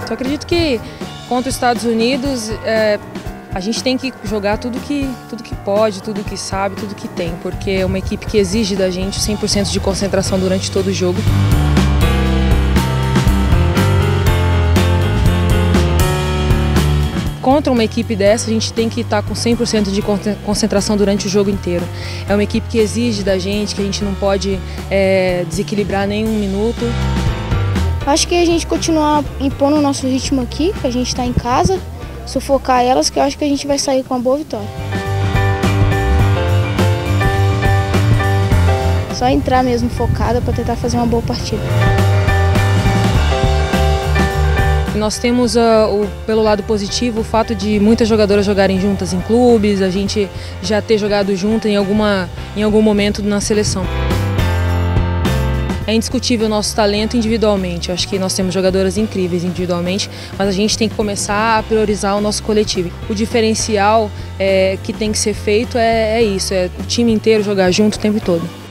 Eu acredito que contra os Estados Unidos a gente tem que jogar tudo que pode, tudo que sabe, tudo que tem, porque é uma equipe que exige da gente 100% de concentração durante todo o jogo. Contra uma equipe dessa, a gente tem que estar com 100% de concentração durante o jogo inteiro. É uma equipe que exige da gente, que a gente não pode desequilibrar nem um minuto. Acho que a gente continuar impondo o nosso ritmo aqui, que a gente está em casa, sufocar elas, que eu acho que a gente vai sair com uma boa vitória. Só entrar mesmo focada para tentar fazer uma boa partida. Nós temos, pelo lado positivo, o fato de muitas jogadoras jogarem juntas em clubes, a gente já ter jogado junto em algum momento na seleção. É indiscutível o nosso talento individualmente, eu acho que nós temos jogadoras incríveis individualmente, mas a gente tem que começar a priorizar o nosso coletivo. O diferencial que tem que ser feito é isso, é o time inteiro jogar junto o tempo todo.